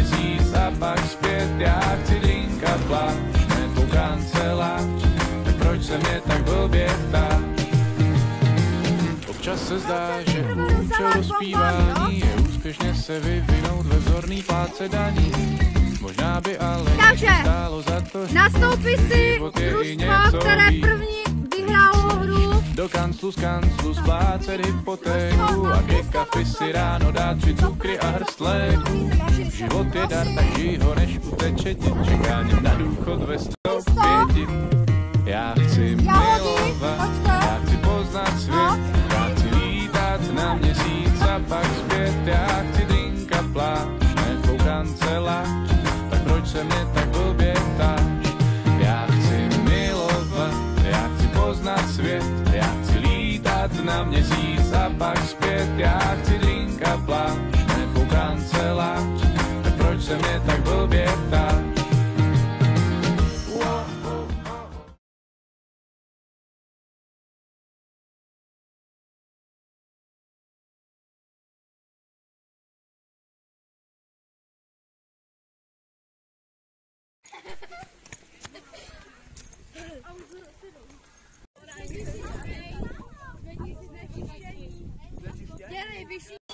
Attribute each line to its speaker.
Speaker 1: měsíc a pak zpět. Já chci drinka pláž, ne tvou kancelář, tak proč se mě tak blbě ptáš? Občas se zdá, že účel dospívání je úspěšně se vyvinout ve vzorný plátce daní. Možná by ale stálo za to, že
Speaker 2: nastoupí si družstvo, které první vyhrálo hru.
Speaker 1: do kanclu z kanclu splácet hypotéku a ke kafi si ráno dát 3 cukry a hrst léků. Život je dar, tak žij ho, než uteče ti čekáním na důchod ve 105. Já chci milovat, já chci poznat svět, já chci lítat na měsíc a pak zpět. Já chci drinka pláž, ne tvou kancelář, tak proč se mě tak blbě ptáš? Já chci milovat, já chci poznat svět, já chci lítat na měsíc a pak zpět. Já chci drinka pláž, ne tvou kancelář, tak proč se mě tak blbě ptáš?
Speaker 2: Dělej,